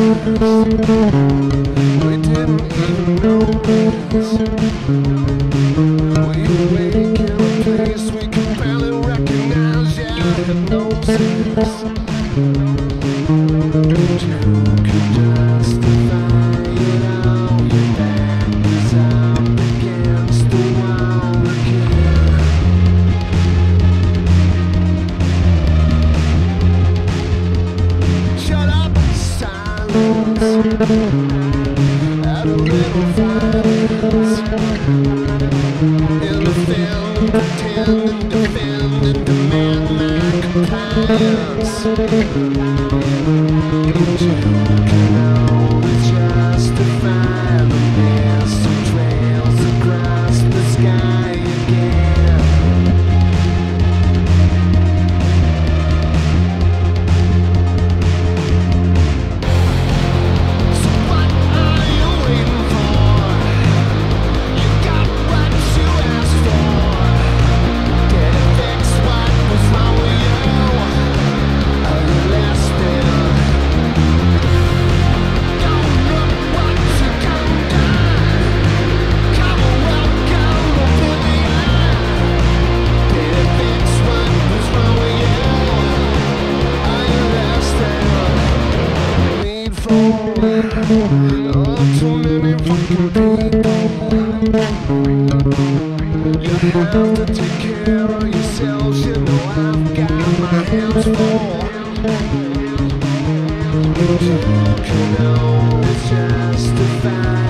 We didn't even notice. We wake in a place we can barely recognize. Yeah, hypnosis. You could justify it all. Your back is up against the wall again. Shut up, silence. Add a little violence. Defend, pretend, and defend, and demand my compliance. You can always justify the mess of trails across the sky again. So what are you waiting for? You got what you asked for. Did it fix what was wrong with you? Are you listening? Don't look what you done done. Come on, welcome oblivion. Did it fix what was wrong with you? Are you listening? Need for too many fucking people. You have to take care of yourselves. You know I've got my hands full. You can always justify